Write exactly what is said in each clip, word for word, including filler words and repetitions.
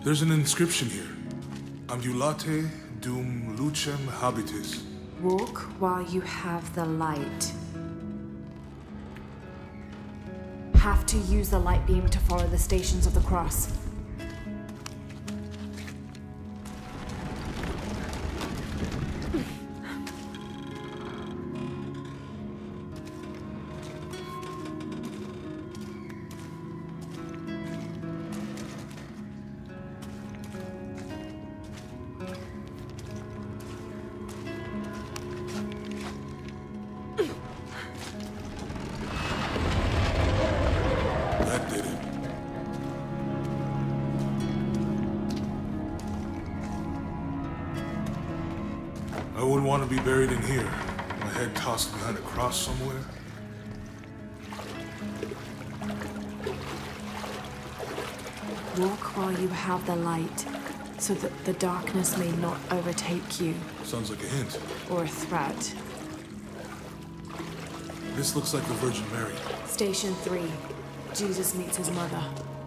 There's an inscription here. Ambulate dum lucem habitis. Walk while you have the light. Have to use the light beam to follow the stations of the cross. That did it. I wouldn't want to be buried in here. My head tossed behind a cross somewhere. Walk while you have the light, so that the darkness may not overtake you, Sounds like a hint. or a threat. This looks like the Virgin Mary. Station three. Jesus meets his mother.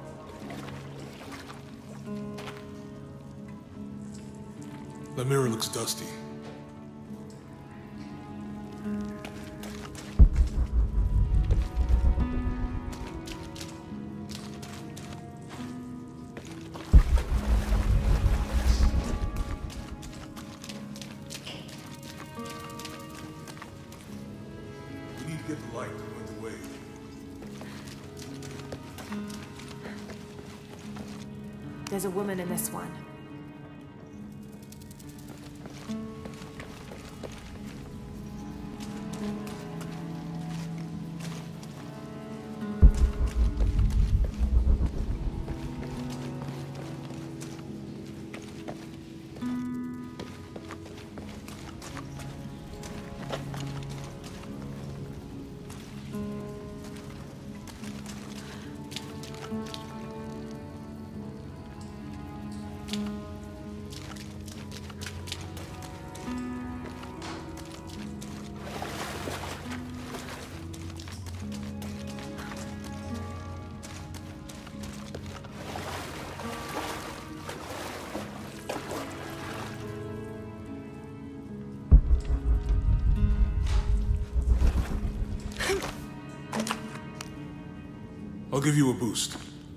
The mirror looks dusty. We need to get the light to point the way. There's a woman in this one. I'll give you a boost.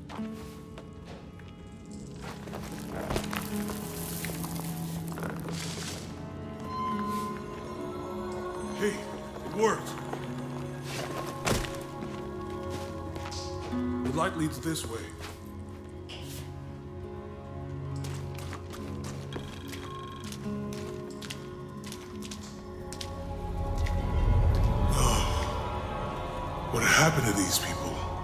Hey, it worked. The light leads this way. Oh, what happened to these people?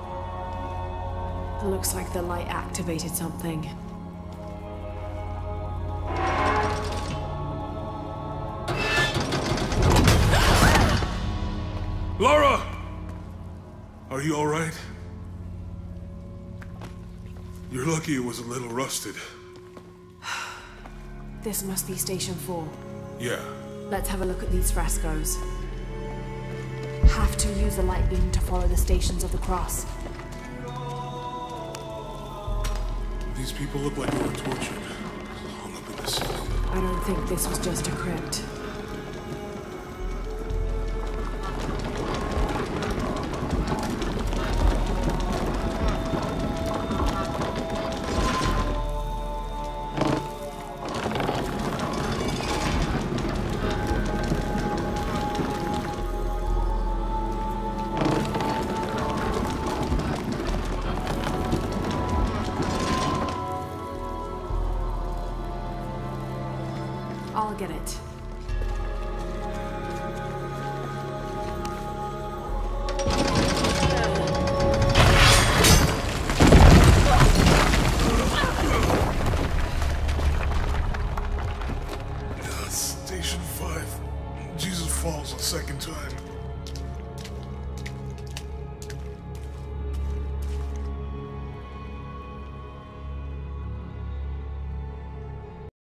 Looks like the light activated something. Laura! Are you all right? You're lucky it was a little rusted. This must be Station four. Yeah. Let's have a look at these frescoes. Have to use the light beam to follow the stations of the cross. These people look like they were tortured. Hung up in the ceiling. I don't think this was just a crypt. I'll get it. Uh, Station five. Jesus falls a second time.